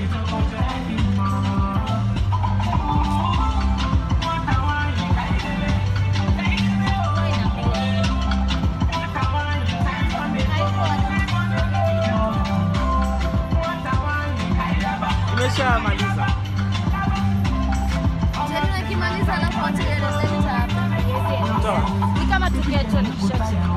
Nimeshamaliza. Nikimaliza alafu acha ile nitapa. Ni kama tukiacha ni shati.